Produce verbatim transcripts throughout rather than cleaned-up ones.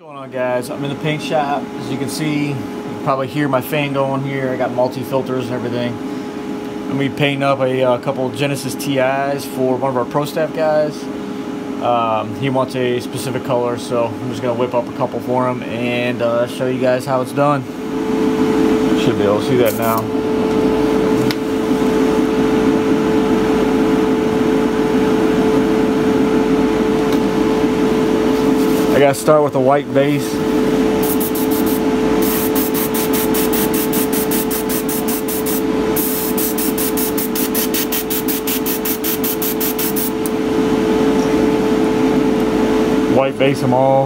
What's going on, guys? I'm in the paint shop. As you can see, you can probably hear my fan going here. I got multi-filters and everything. I'm going to be painting up a, a couple Genesis T Is for one of our pro staff guys. Um, he wants a specific color, so I'm just going to whip up a couple for him and uh, show you guys how it's done. Should be able to see that now. I gotta start with a white base. White base them all.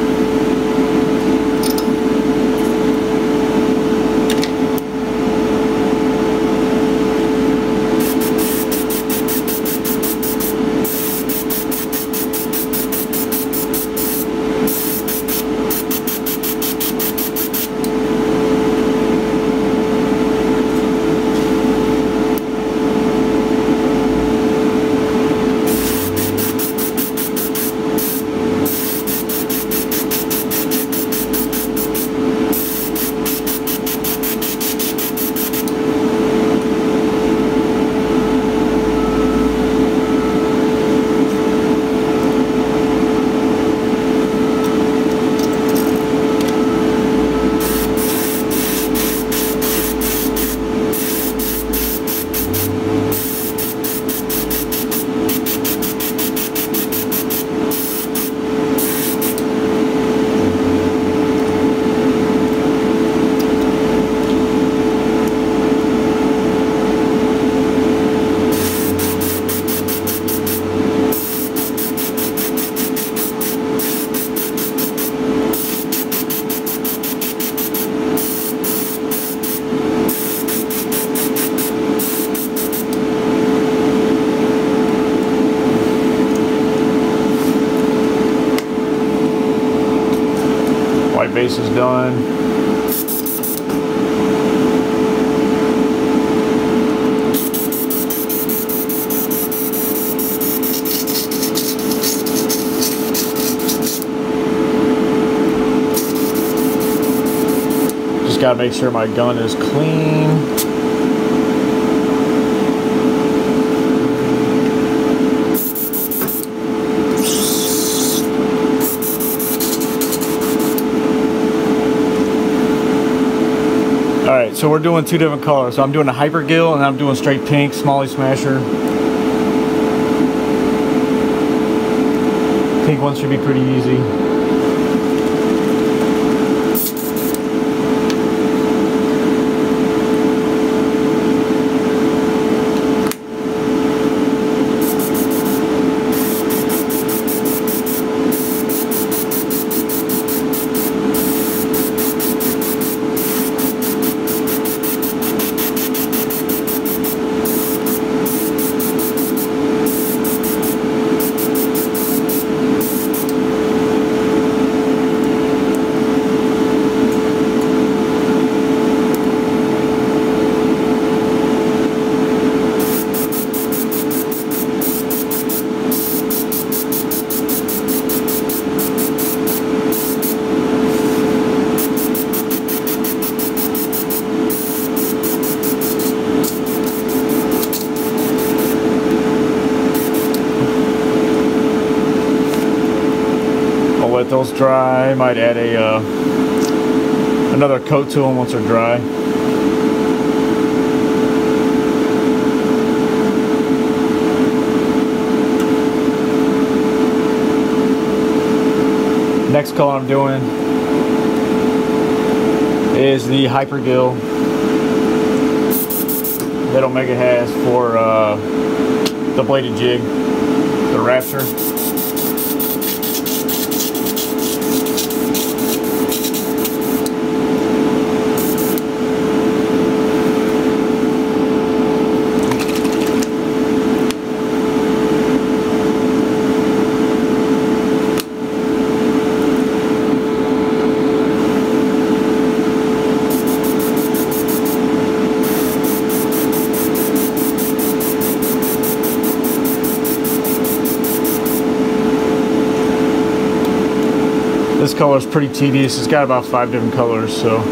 White base is done. Just gotta make sure my gun is clean. Alright, so we're doing two different colors. So I'm doing a Hyper Gill and I'm doing straight pink, Smallie Smasher. Pink one should be pretty easy. Let those dry. Might add a uh, another coat to them once they're dry. Next color I'm doing is the Hyper Gill that Omega has for uh, the bladed jig, the Raptor. This color is pretty tedious. It's got about five different colors, so.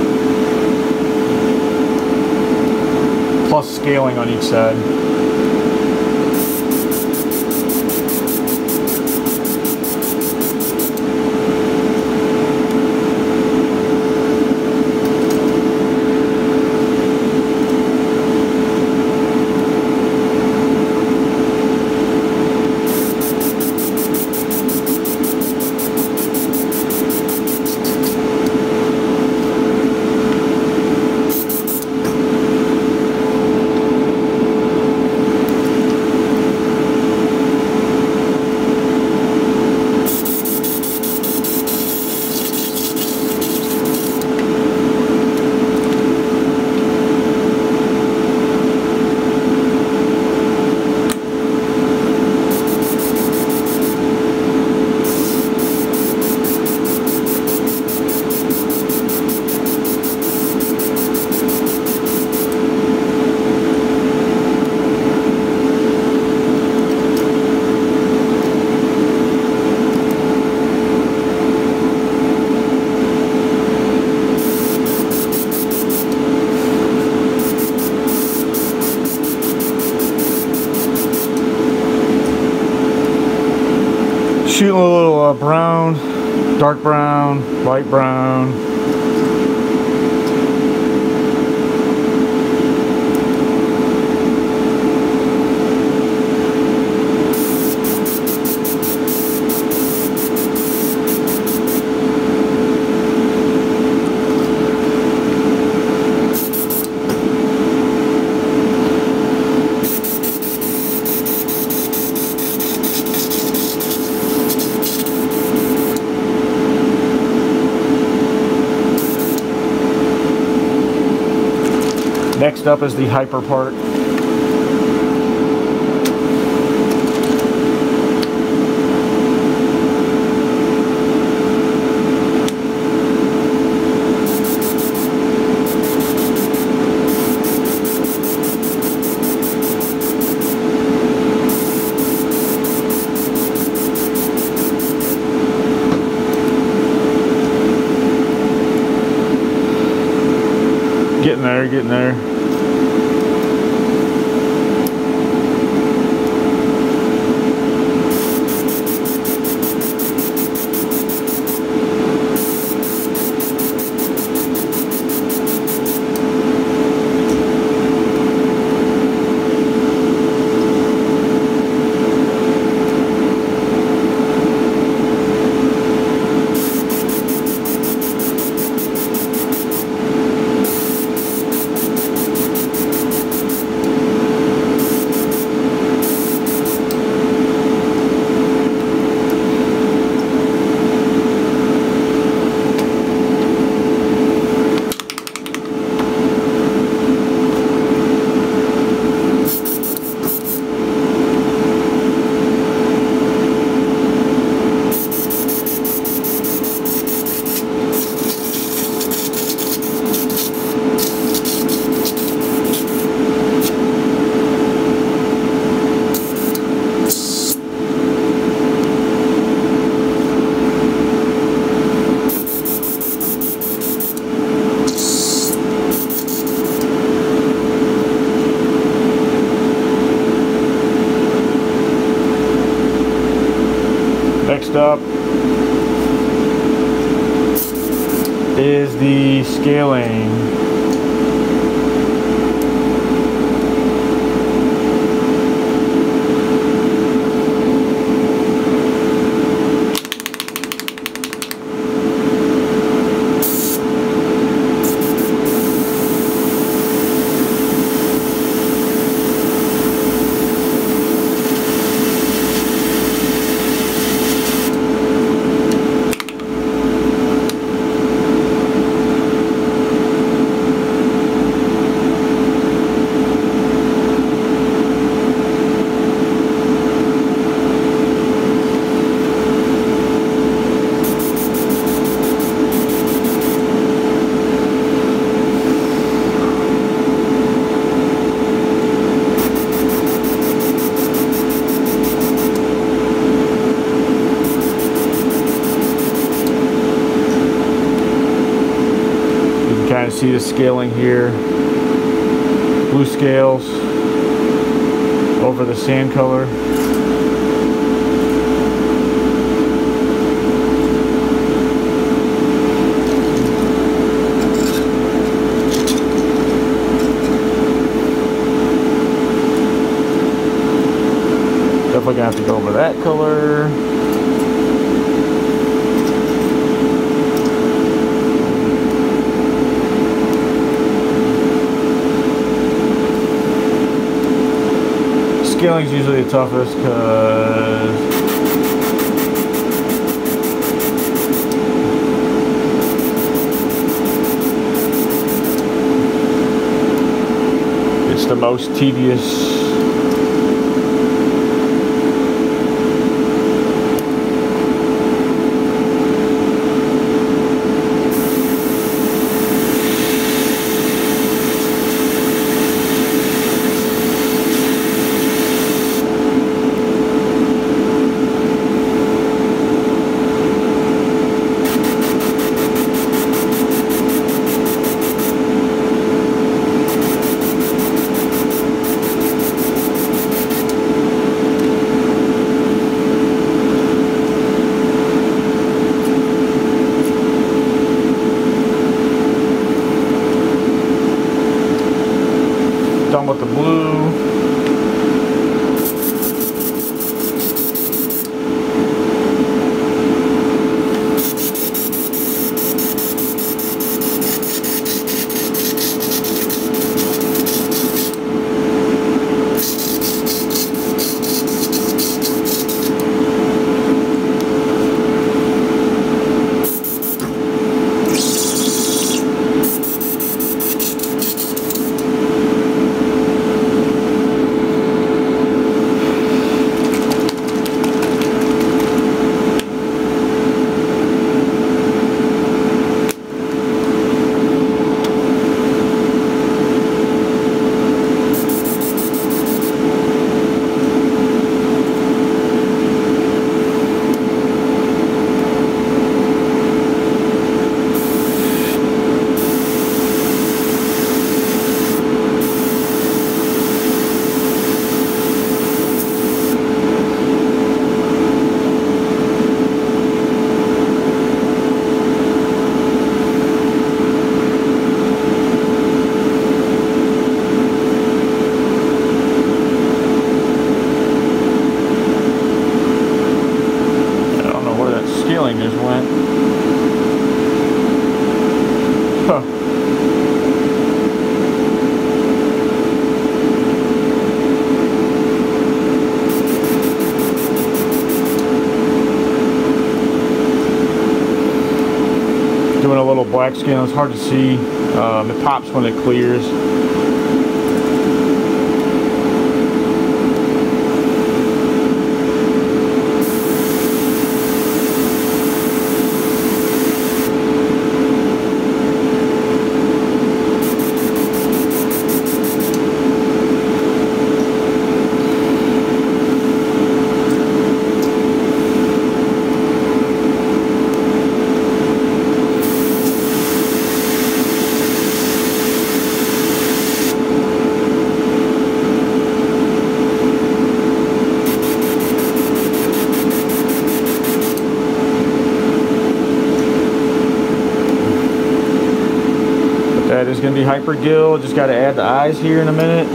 Plus scaling on each side. Shooting a little uh, brown, dark brown, light brown. Next up is the hyper part. Getting there, getting there. Next up is the scaling. kind of see the scaling here. Blue scales over the sand color. Definitely gonna have to go over that color. Scaling's usually the toughest because it's the most tedious. Done with the blue. Just went. Huh. Doing a little black skin, it's hard to see. Um, it pops when it clears. That is going to be hyper gill. Just got to add the eyes here in a minute.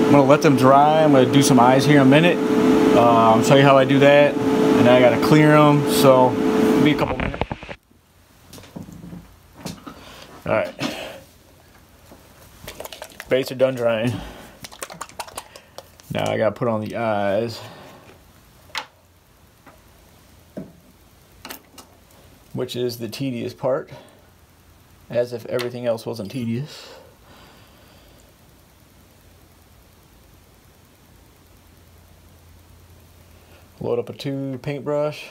I'm gonna let them dry. I'm gonna do some eyes here in a minute. Uh, I'll show you how I do that, and then I gotta clear them. So it'll be a couple minutes. All right, baits are done drying. Now I gotta put on the eyes, which is the tedious part, as if everything else wasn't tedious. Load up a tube paintbrush.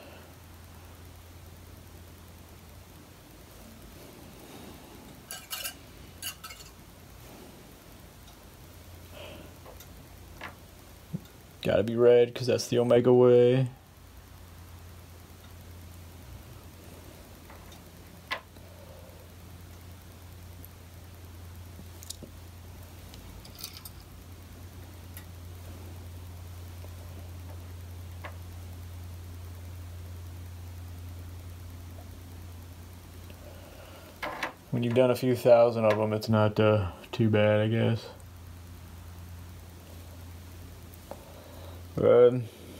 Gotta be red because that's the Omega way. When you've done a few thousand of them, it's not uh, too bad, I guess. Good.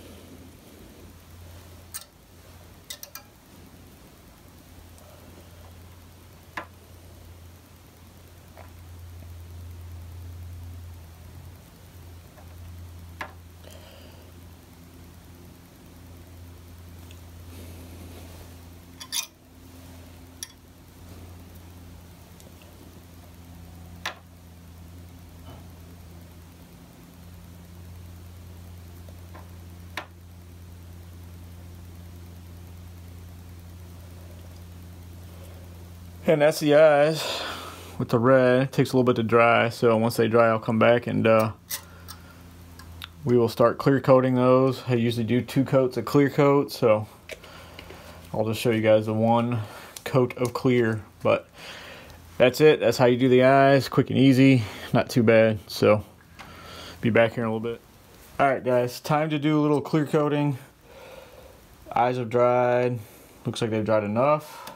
And that's the eyes with the red. It takes a little bit to dry, so once they dry I'll come back and uh, we will start clear coating those. I usually do two coats of clear coat, so I'll just show you guys the one coat of clear. But that's it. That's how you do the eyes. Quick and easy, not too bad. So be back here in a little bit. Alright guys, time to do a little clear coating. Eyes have dried. Looks like they've dried enough.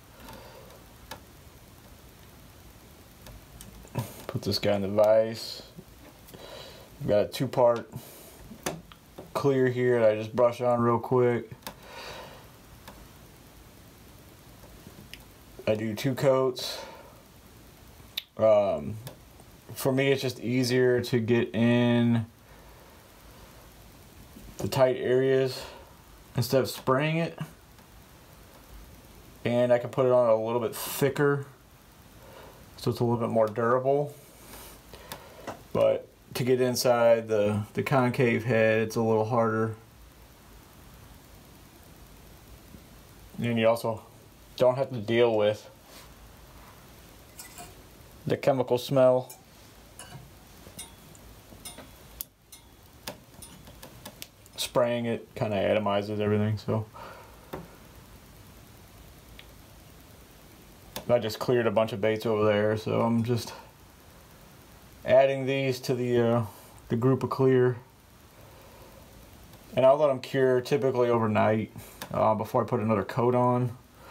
Put this guy in the vise. I've got a two-part clear here that I just brush on real quick. I do two coats. Um, for me, it's just easier to get in the tight areas instead of spraying it. And I can put it on a little bit thicker, so it's a little bit more durable. But to get inside the, the concave head, it's a little harder. And you also don't have to deal with the chemical smell. Spraying it kind of atomizes everything, so. I just cleared a bunch of baits over there, so I'm just adding these to the uh, the group of clear, and I'll let them cure typically overnight uh, before I put another coat on.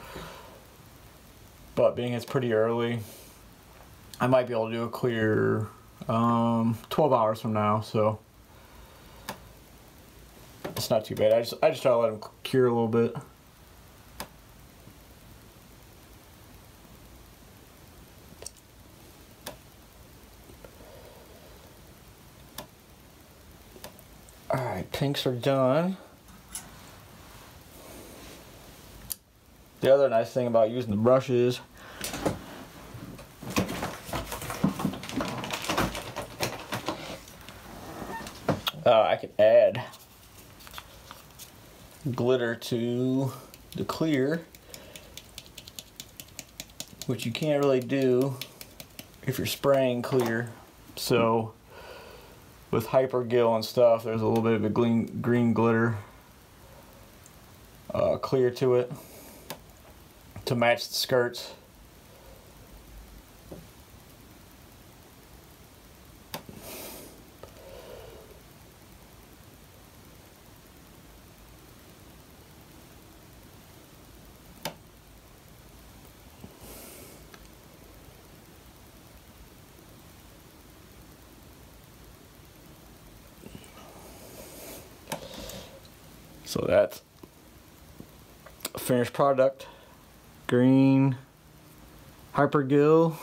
But being it's pretty early, I might be able to do a clear um, twelve hours from now, so it's not too bad. I just I just try to let them cure a little bit. Alright, pinks are done. The other nice thing about using the brushes uh, I can add glitter to the clear, which you can't really do if you're spraying clear. So with Hyper Gill and stuff, there's a little bit of a green, green glitter uh, clear to it to match the skirts. So that's a finished product. Green Hyper Gill.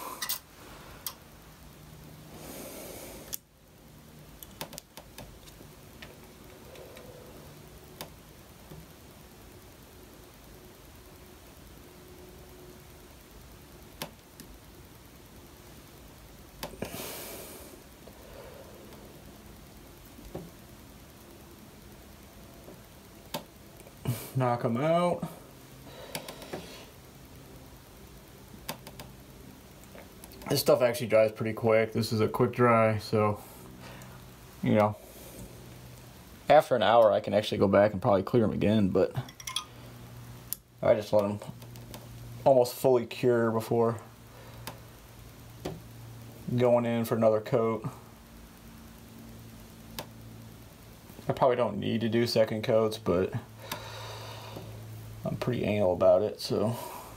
Knock them out. This stuff actually dries pretty quick. This is a quick dry, so you know, after an hour I can actually go back and probably clear them again, but I just let them almost fully cure before going in for another coat. I probably don't need to do second coats, but I'm pretty anal about it, so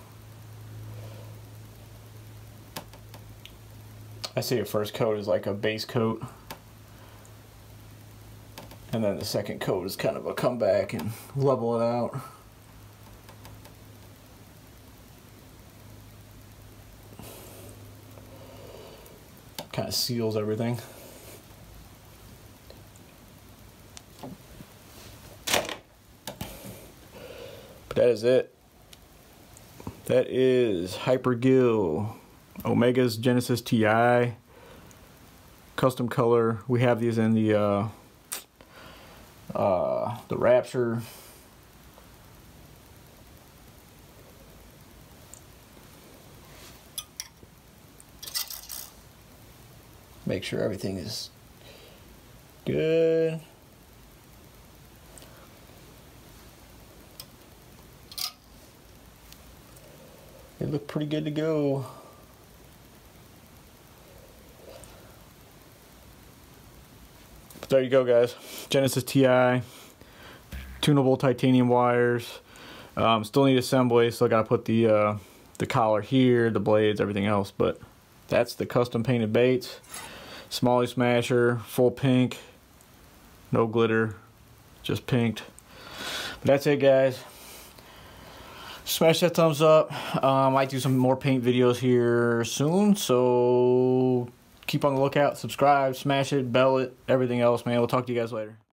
I say a first coat is like a base coat, and then the second coat is kind of a comeback and level it out. Kind of seals everything. That is it. That is Hyper Gill Omega's Genesis T I custom color. We have these in the uh, uh, the Rapture. Make sure everything is good. They look pretty good to go. But there you go, guys. Genesis T I, tunable titanium wires. Um, still need assembly. Still got to put the uh, the collar here, the blades, everything else. But that's the custom painted baits. Smallie Smasher, full pink, no glitter, just pinked. But that's it, guys. Smash that thumbs up. Um, I might do some more paint videos here soon, so keep on the lookout. Subscribe, smash it, bell it, everything else, man. We'll talk to you guys later.